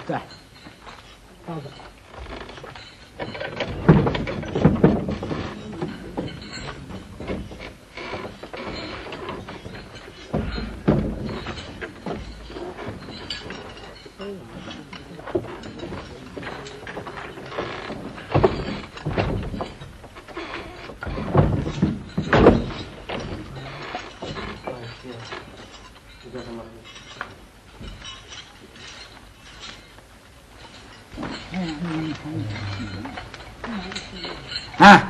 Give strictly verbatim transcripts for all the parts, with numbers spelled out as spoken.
تحت. تفضل. ها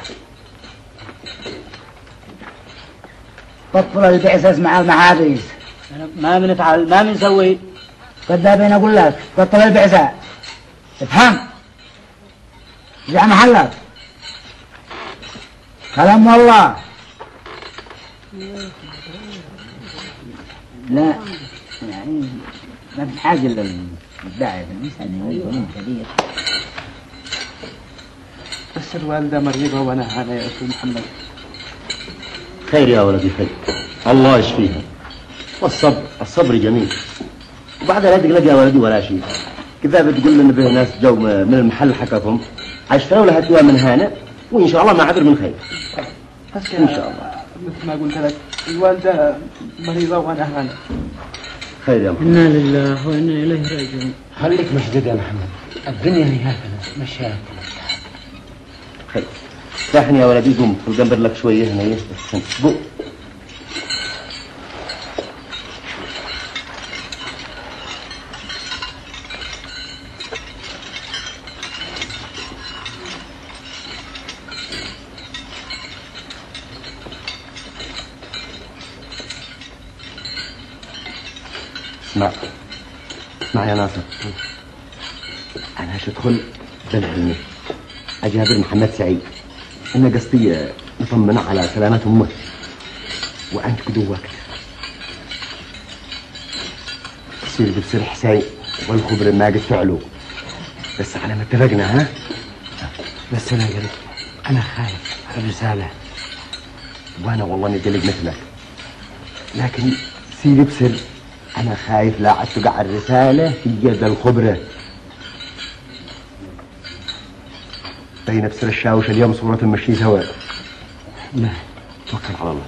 بطل البعث مع المحابيس. ما بنفعل ما بنسوي. كذابين اقول لك بطل البعثة. افهم رجع محلك. كلام والله. لا يعني ما في حاجة للداعي في الإنسان يكون كبير. بس الوالدة مريضة وأنا هنا يا أخي محمد. خير يا ولدي خير، الله يشفيها. والصبر الصبر جميل. وبعدها لا تقلق يا ولدي ولا شيء. كذا بتقول لنا به ناس جو من المحل حقكم عشروا لها توا من هنا، وإن شاء الله ما عبر من خير. بس إن شاء الله. مثل ما قلت لك الوالدة مريضة وأنا هنا. خير يا محمد. إنا لله وإنا إليه راجعون. خليك مشدود يا محمد، الدنيا هي هكذا مشاكل. خير. ساحني يا ولدي قوم وجنبر لك شوية هنا يستحسن. قوم. اسمع اسمع يا ناصر، أنا هدخل بالعلمي أجابر محمد سعيد. أنا قصدي نطمن على سلامة أمه وأنت كدو وقت تصير بتصير حسين والخبر ما قد فعلوا. بس على ما اتفقنا. ها بس أنا قلت أنا خايف الرسالة. وأنا والله إني قلق مثلك، لكن سيدي بسر أنا خايف لا عاد تقع الرسالة في يد الخبرة. بين بسر الشاوش اليوم صورة مشي سوا. لا توكل على الله.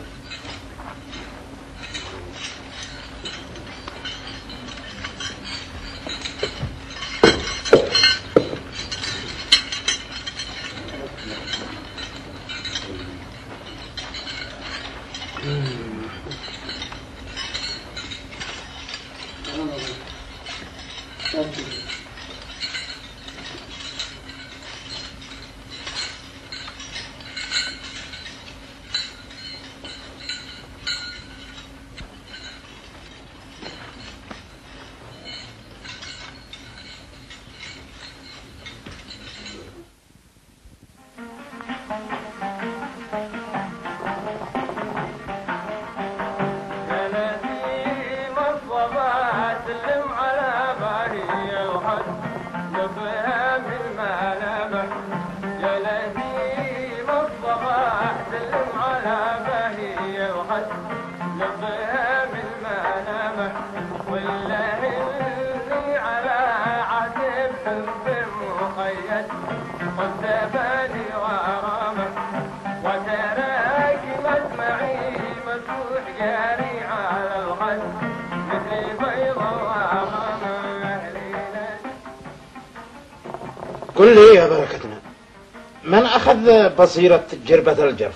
قل لي يا بركتنا، من أخذ بصيرة جربة الجرف؟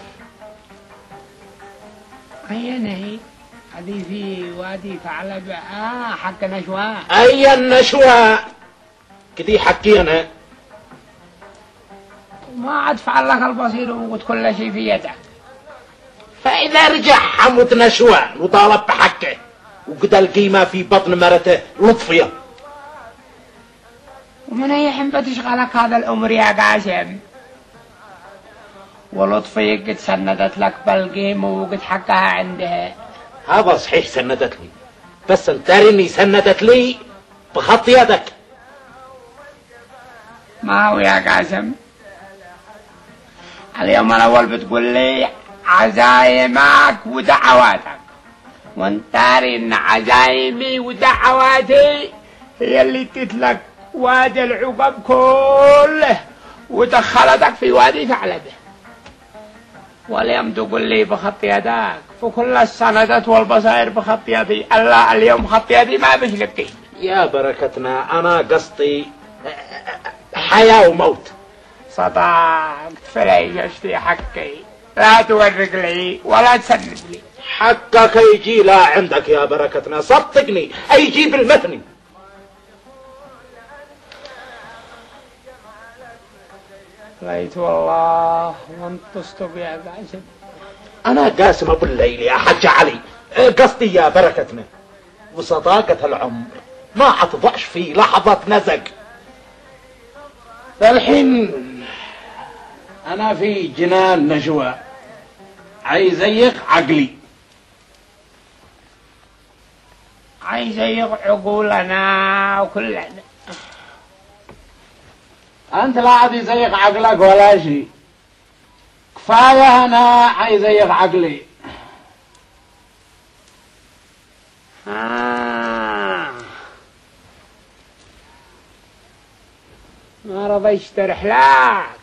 أي نهي هذه في وادي ثعلب. آه حق نشوى. أي النشوى كذي حكينا. ما عاد فعل لك البصير وقلت كل شيء في يده. فإذا رجع حمود نشوى وطالب بحقه وقد القيمة في بطن مرته لطفية. ومن أي حين بتشغلك هذا الأمر يا قاسم؟ ولطفي قد سندت لك بالقيمة وقد حقها عندها. هذا صحيح سندت لي، بس انترني سندت لي بخط يدك. ما هو يا قاسم؟ اليوم الأول بتقول لي عزايمك ودعواتك، وانتاري ان عزايمي ودعواتي هي اللي تتلك وادي العقب كله ودخلتك في وادي ثعلبه. واليوم تقول لي بخط يدك فكل السندات والبصائر بخط يدي. الله اليوم خط يدي ما بشلكي. يا بركتنا أنا قصدي حياة وموت. صدقت فليشتي حقي، لا تورق لي ولا تسند لي. حقك يجي لا عندك يا بركتنا، صدقني يجي بالمثني. ليت والله وانت تصدق يا قاسم. أنا قاسم أبو الليل يا حج علي، قصدي يا بركتنا وصداقة العمر ما أتضعش في لحظة نزق. الحين أنا في جنان نجوى عايز أيق عقلي، عايز يق عقولنا وكلنا. أنت لا عاد يزيق عقلك ولا شيء، كفاية أنا عايز أيق عقلي. آه. ما رضى يشترح لك،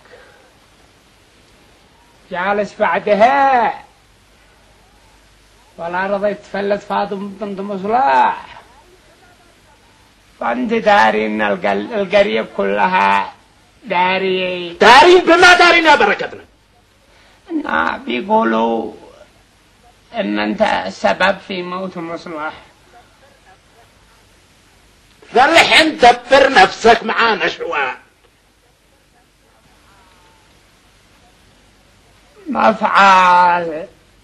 جالس بعدها ولا رضى يتفلت فاطمة بنت مصلح. فانت داري ان القرية كلها داري دارين بما دارين يا بركتنا. آه بيقولوا ان انت السبب في موت مصلح. فالحين دبر نفسك معانا شوية. مفعال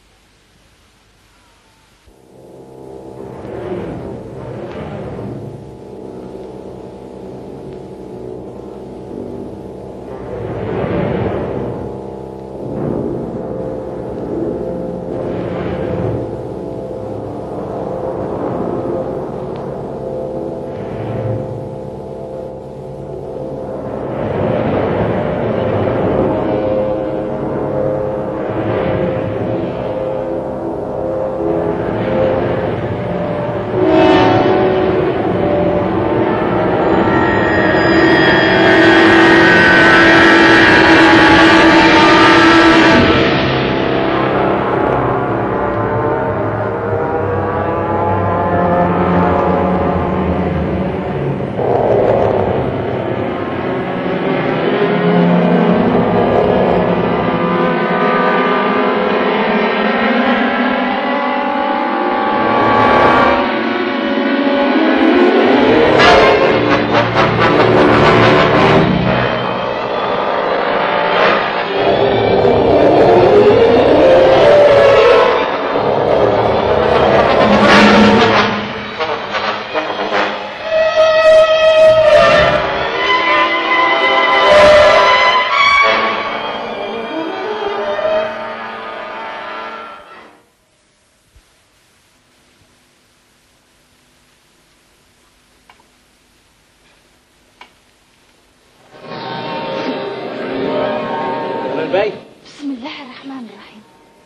بسم الله الرحمن الرحيم.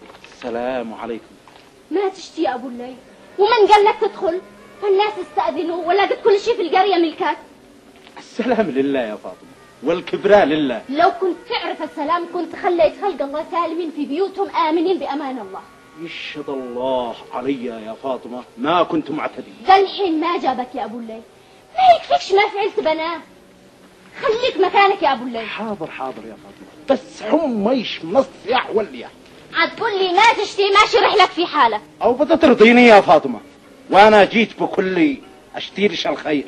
السلام عليكم. ما تشتي يا ابو الليل، ومن قال لك تدخل؟ فالناس استأذنوا ولقيت كل شيء في القرية ملكك. السلام لله يا فاطمة والكبراء لله. لو كنت تعرف السلام كنت خليت خلق الله سالمين في بيوتهم آمنين بأمان الله. يشهد الله علي يا فاطمة ما كنت معتدي. ده الحين ما جابك يا ابو الليل، ما يكفيكش ما فعلت بناه. خليك مكانك يا ابو الليل. حاضر حاضر يا فاطمة، بس حميش مصيح وليح. عاد تقول لي ما تشتي ماشي رحلك في حالك. او بدها ترضيني يا فاطمة وانا جيت بكل اشتيرش الخير.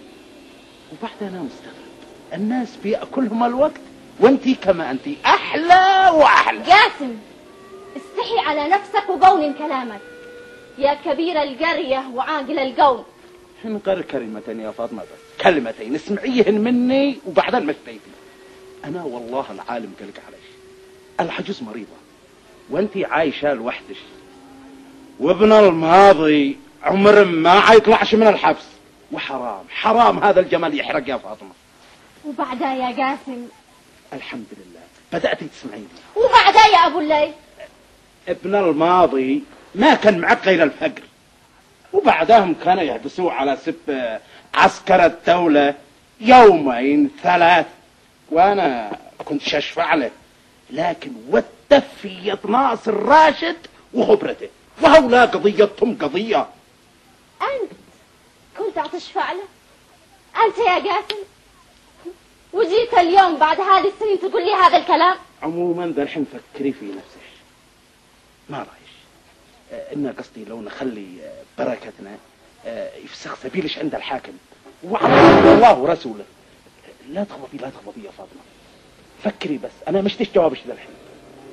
وبعد انا مستغرب الناس بيأكلهم الوقت وانتي كما انتي احلى واحلى. جاسم استحي على نفسك وقون كلامك يا كبير القرية وعاقل القوم. غير كلمتين يا فاطمة، بس كلمتين اسمعيهن مني وبعدين مكتيتي. انا والله العالم قلق عليش، العجوز مريضة وانتي عايشة لوحدش، وابن الماضي عمر ما حيطلعش من الحبس، وحرام حرام هذا الجمال يحرق يا فاطمة. وبعدها يا قاسم الحمد لله بدأتي تسمعيني. وبعدها يا ابو الليل ابن الماضي ما كان معقل الفقر، وبعدهم كانوا يحبسوه على سب عسكر الدولة يومين ثلاث، وانا كنت اشفع له، لكن والتفية ناصر راشد وخبرته، وهؤلاء قضيتهم قضية. أنت كنت هتشفع له؟ أنت يا قاسم؟ وجيت اليوم بعد هذه السنين تقول لي هذا الكلام؟ عموما ذا الحين فكري في نفسك، ما رايش آه إن قصدي لو نخلي آه بركتنا آه يفسخ سبيلش عند الحاكم وعلى الله ورسوله. لا تغضبي لا تغضبي يا فاطمة، فكري بس، أنا مش تش جوابش ذا الحين.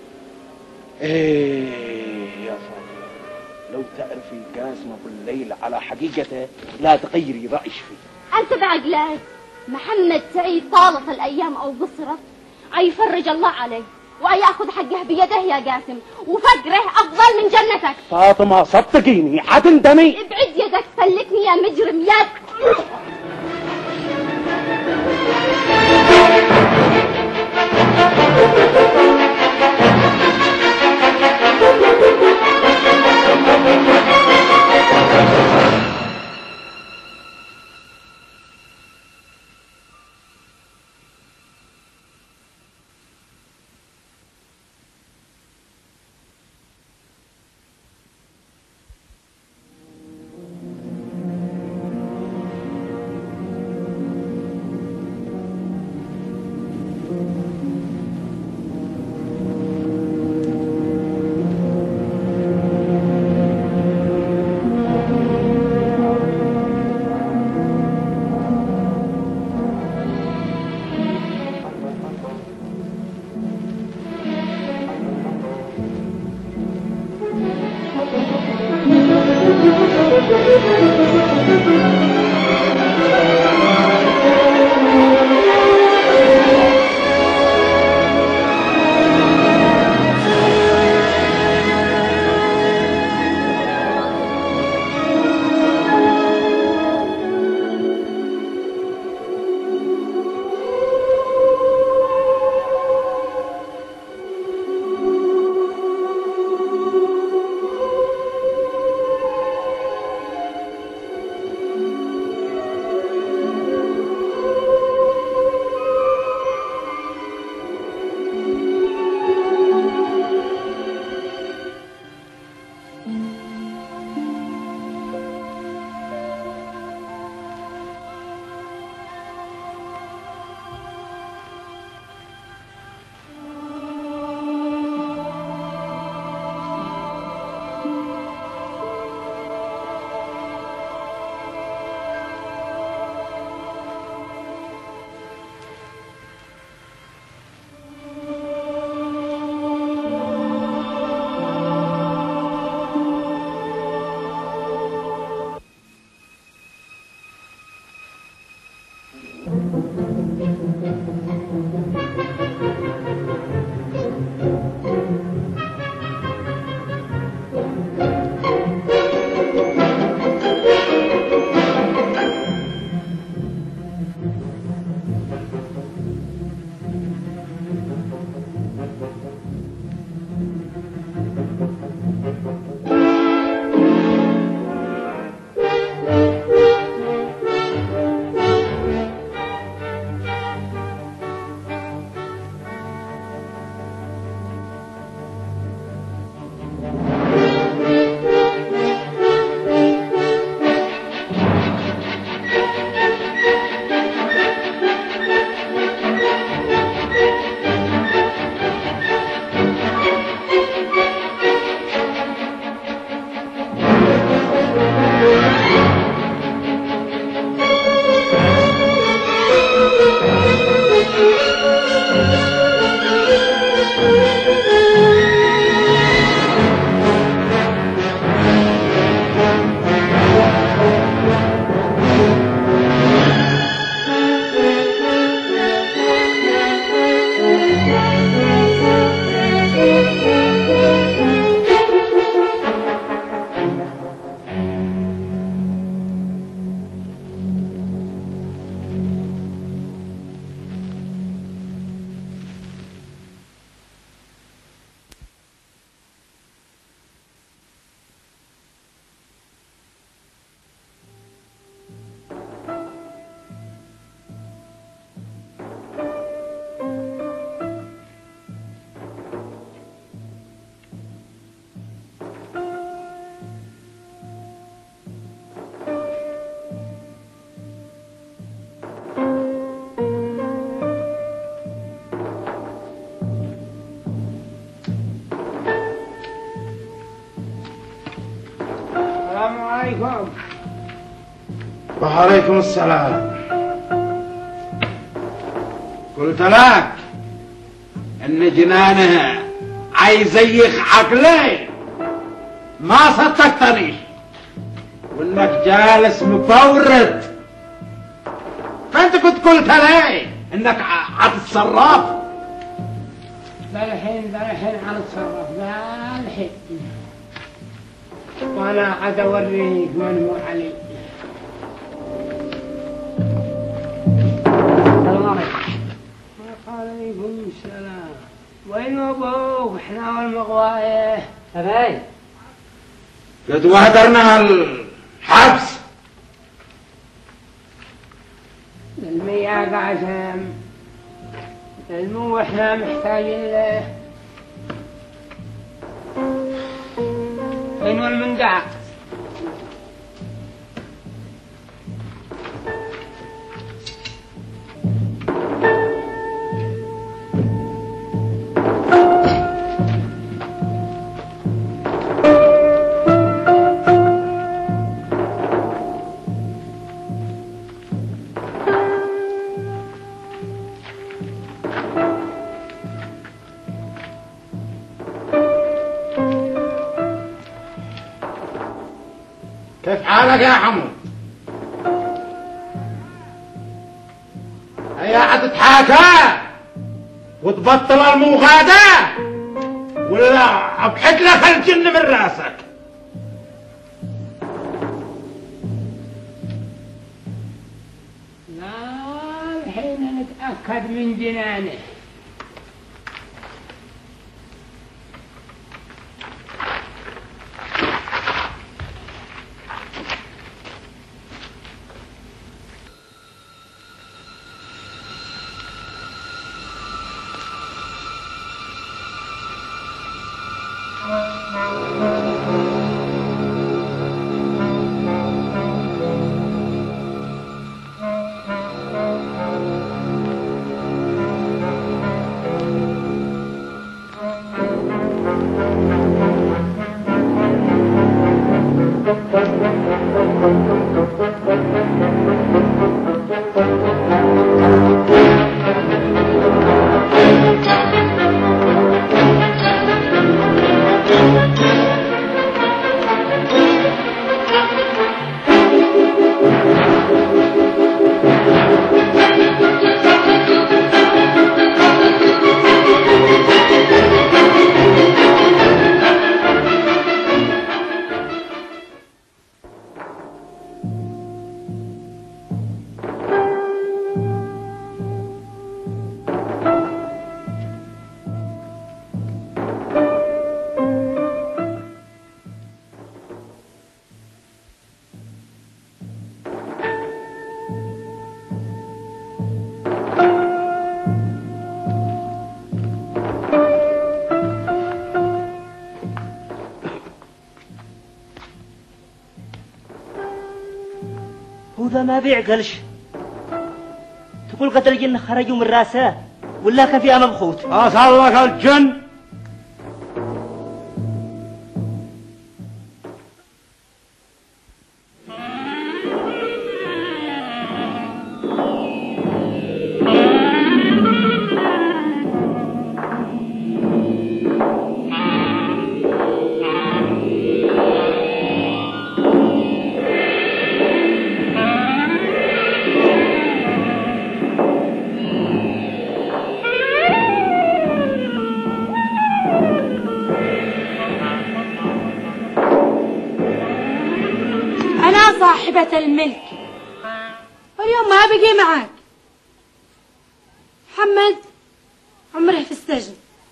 إيه يا فاطمة، لو تعرفي قاسم أبو الليل على حقيقته لا تغيري رأيش فيه. أنت بعقلك محمد سعيد طالت الأيام أو قصرت أيفرج الله عليه ويأخذ حقه بيده يا قاسم، وفقره أفضل من جنتك. فاطمة صدقيني حتندمي. ابعد يدك سلكني يا مجرم يد. عليكم. وعليكم السلام. قلت لك ان جنانه عايز يزيخ عقلي، ما صدقتني، وانك جالس مفورد. فانت كنت قلت لي انك هتتصرف. لا الحين لا الحين هنتصرف، لا الحين. وانا عاد اوريك من هو علي. السلام عليكم. وعليكم السلام. وين ابوك؟ احنا والمغوايه. أباي قد وهدرنا الحبس. المياه قاسم، المو احنا محتاجين له. وين المندع؟ كيف حالك يا حمود؟ هيا حتتحاكى وتبطل المغادة ولا ابحث لك الجن من راسك. لا الحين نتأكد من جنانه. وذا ما بيعقلش. تقول قتل الجن خرجوا من راسه ولا كان فيها مبخوت؟ أصلك الجن. صاحبة الملك، واليوم ما بقي معك. محمد عمره في السجن،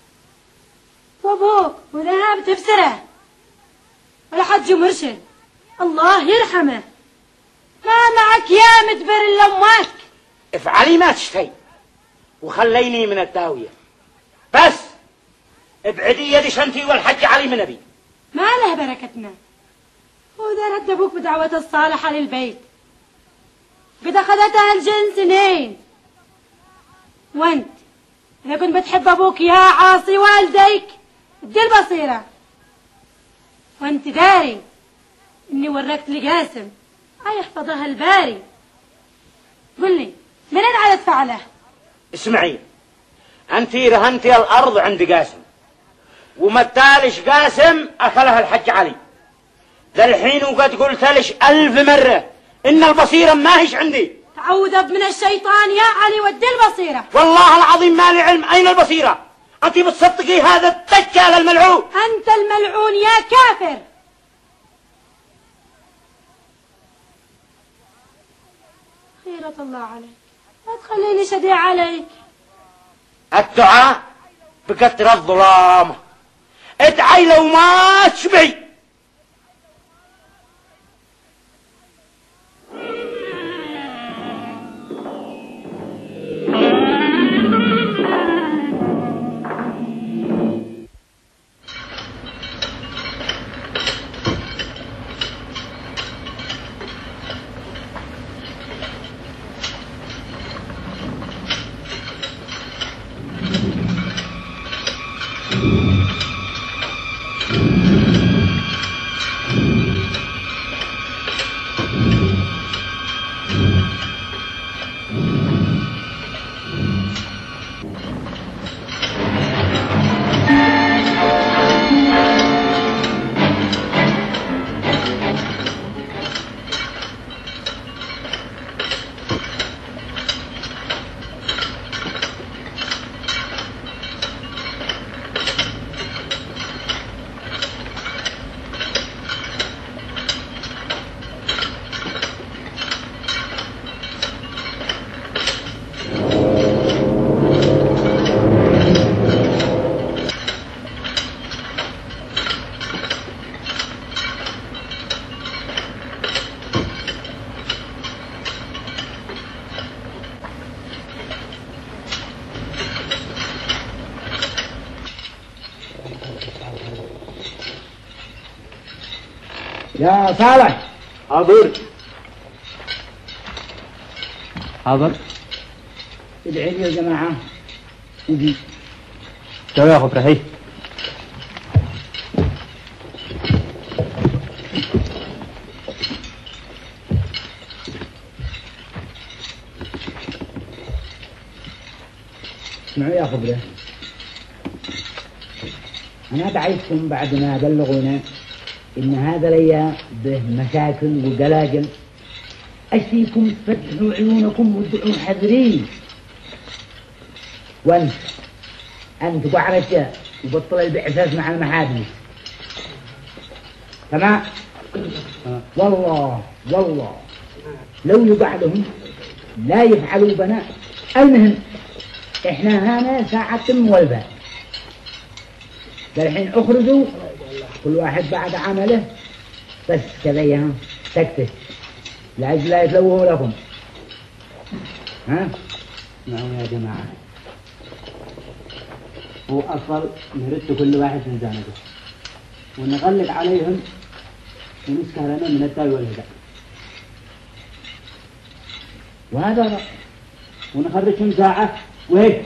وابوك وذهب تبصره، والحج مرشد الله يرحمه ما معك يا مدبر الا امك. افعلي ما تشتهي وخليني من الداوية، بس ابعدي يدي شنتي والحج علي من ابي. ما له بركتنا، وإذا رد أبوك بدعوة الصالحة للبيت قد أخذتها الجن سنين، وأنت إذا كنت بتحب أبوك يا عاصي والديك ادي البصيرة، وأنت داري إني وركت لقاسم أي يحفظها الباري. قل لي منين عاد فعله؟ اسمعي، أنت رهنتي الأرض عند قاسم وما تالش قاسم أكلها الحج علي. ذا الحين وقد قلت لش ألف مرة إن البصيرة ما هيش عندي. تعوذ من الشيطان يا علي ودي البصيرة. والله العظيم ما لي علم أين البصيرة. أنت بتصدقي هذا الدجال الملعون؟ أنت الملعون يا كافر. خيرة الله عليك، لا تخليني شديع عليك. الدعاء بقطر الظلام، ادعي لو ما تشبعي. يا صالح. حاضر. حاضر. ادعي لي يا جماعة. ودي تو يا خبرة هي. اسمعوا يا خبرة، أنا دعيتكم بعد ما بلغونا إن هذا ليا به مشاكل وقلاقل، أشتيكم تفتحوا عيونكم وتدعوا حذرين. وأنت أنت وعرفت وبطل البعثات مع المحابس. تمام؟ والله والله لو يقع لهم لا يفعلوا بنا. المهم إحنا هنا ساعة مولفة، الحين اخرجوا كل واحد بعد عمله بس كذا يا سكتة لأجل لا يتلوه لكم. ها؟ نعم يا جماعة، هو أفضل نرد كل واحد في جانبه ونغلق عليهم ونسكر لنا من الداء والهداء، وهذا ونخرجهم ساعة وهيك.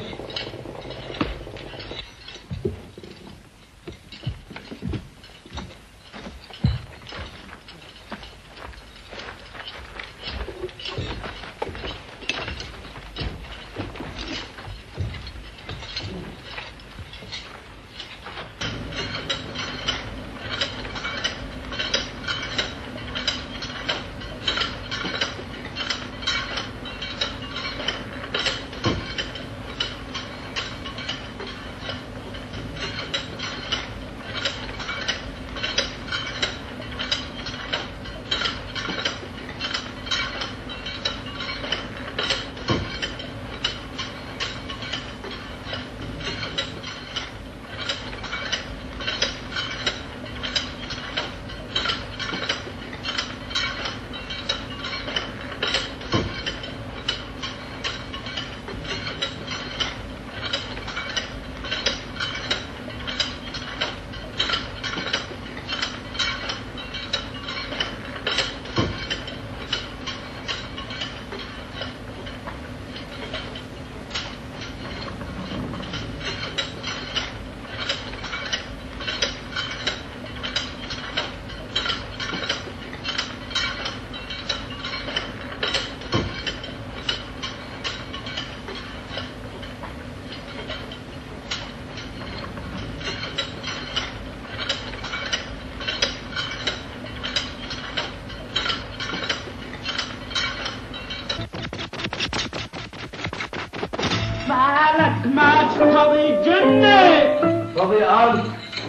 مالك ما تقضي جني قضي أرض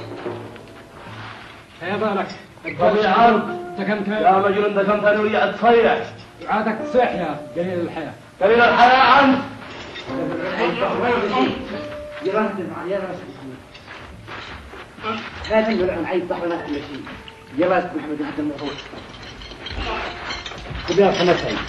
يا بالك قضي أرض انت كم كم يا مجنون ده كم ثاني ويا تصيح عادك تصيح يا قليل الحياة قليل الحياة أنت يا راس يا راس لا تنقل عن عيد بحر ما كل شيء يا راس محمد هذا الموضوع خذها خمس عين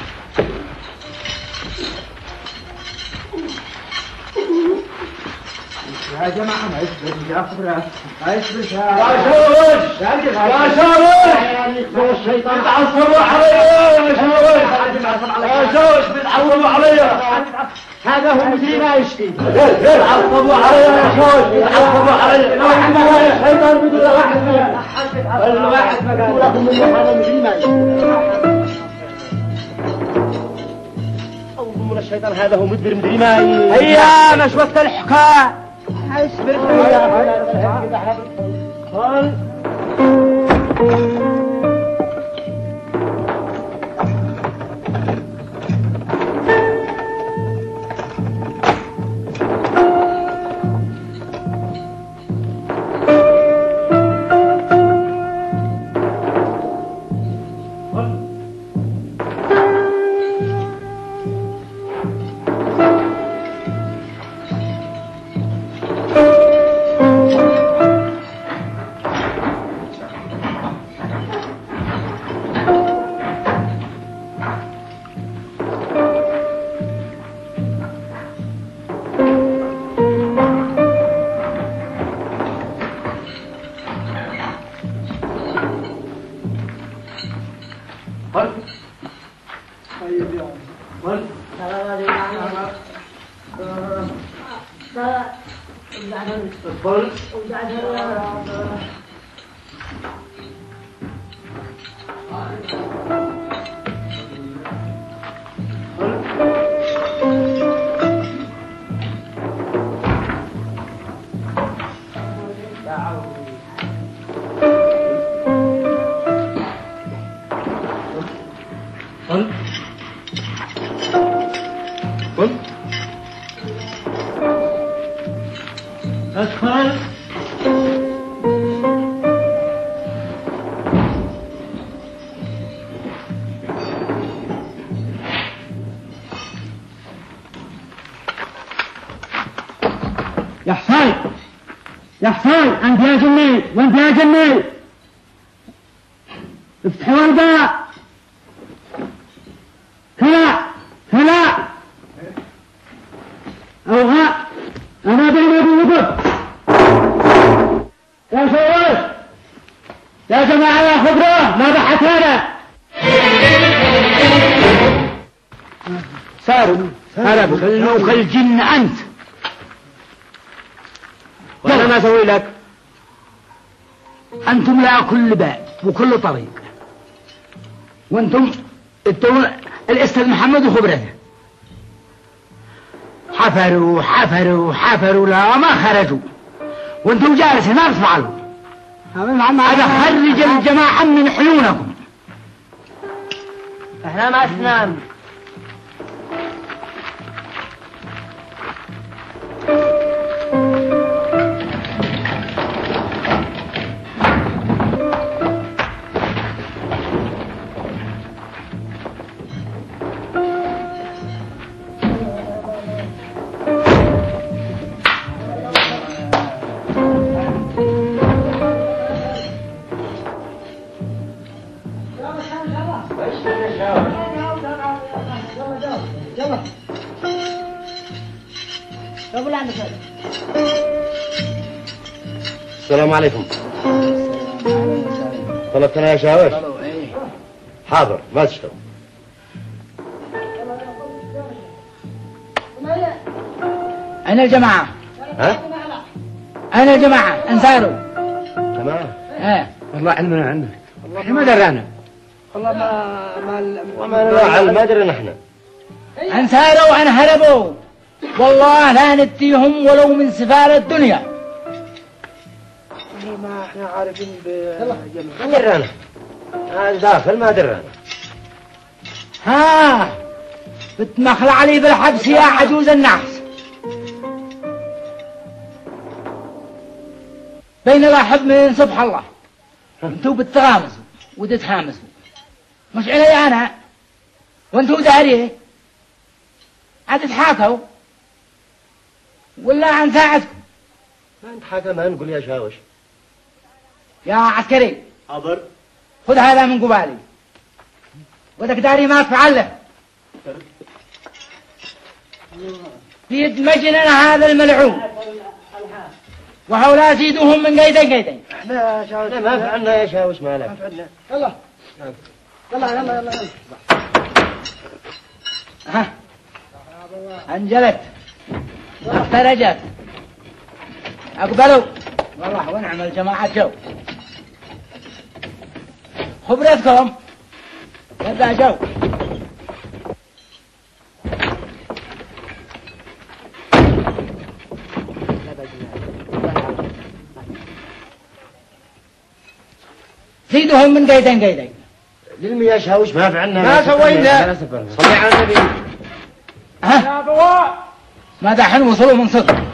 يا جماعة ما يصبر يا خبرة ما يصبر يا شاوش يا شاوش الشيطان تعصبوا علي يا شاوش يا شاوش بتعصبوا علي هذا هو مدري ما يشتي بتعصبوا علي يا شاوش بتعصبوا علي الشيطان بدون واحد كل واحد مقال لكم من هذا مدري ما يشتي من الشيطان هذا هو مدبر مدري ما هيا مش وقت الحكاية يا حسين يا حسين انت يا جميل وانت يا جميل افتحوا الباب هلا هلا اوغا انا بين ابي وقف يا شويش يا جماعه يا خضره ما بحث هذا ساروا هرب خلوك الجن انت وانا ما اسوي لك انتم لا كل باب وكل طريق وانتم التون الاستاذ محمد وخبرته حفروا حفروا حفروا لا ما خرجوا وانتم جالسين ما تفعلوا هذا خرج الجماعة من عيونكم احنا ما اسنان السلام عليكم. طلبتنا يا شاوش؟ حاضر ما تشتغل. أنا الجماعة. ها؟ أنا الجماعة انصاروا. تمام. إيه. والله علمنا عنك. احنا ما درانا. والله ما ما وما لا علم ما درنا احنا. انصاروا وأن هربوا. والله لا نتيهم ولو من سفارة الدنيا. ما احنا عارفين بجمع. ما درانا. هذا داخل ما درانا. ها بتمخلع لي بالحبس يا عجوز النحس. بينما حب من سبح الله انتوا بتغامزوا وتتهامسوا مش علي انا وانتوا داريه هتتحاكوا ولا هنساعدكم. ما نتحاكى ما نقول يا شاوش. يا عسكري حاضر. خذ هذا من قبالي ودك داري ما تفعله في يد مجنن هذا الملعون وهؤلاء زيدوهم من قيدين قيدين. احنا يا شاوش ما فعلنا يا شاوش ما لك. يلا يلا يلا يلا ها انجلت اخترجت اقبلوا والله ونعمل جماعة جو خبرتكم يبدأ جو. زيدهم من قيدين قيدين. للمي يا شاوش ما فعلنا ما سوينا. صلي على النبي. ها ما دحين وصلوا من صدق